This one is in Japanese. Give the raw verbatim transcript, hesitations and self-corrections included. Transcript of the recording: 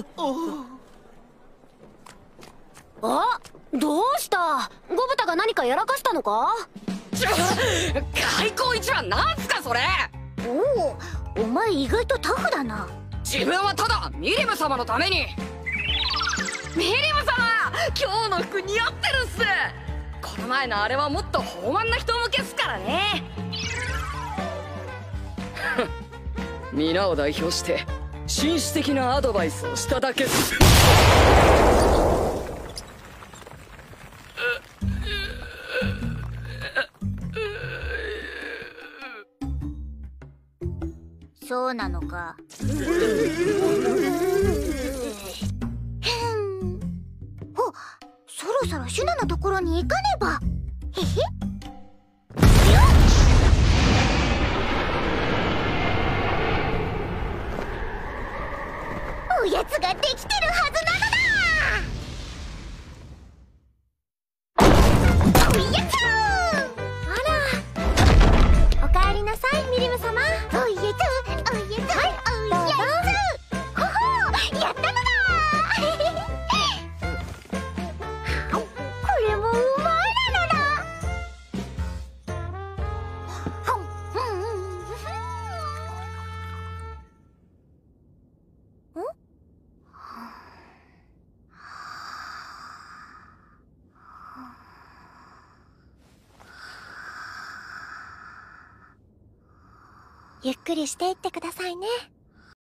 あ、どうした？ゴブタが何かやらかしたのか？ ちょ開口一番なんすかそれ。 おお、お前意外とタフだな。 自分はただミリム様のために。ミリム様、今日の服似合ってるっす。この前のあれはもっと豊満な人向けっすからね。皆を代表して紳士的なアドバイスをしただけっす。 そうなのか。お、そろそろシュナのところに行かねば。へへ。おやつができてるはずなのだ。おやつ。あら、おかえりなさい、ミリム様。おやつ、おやつ、はい、おやつ。ほほ、やったのだ。これもうまいなのだ。ゆっくりしていってくださいね。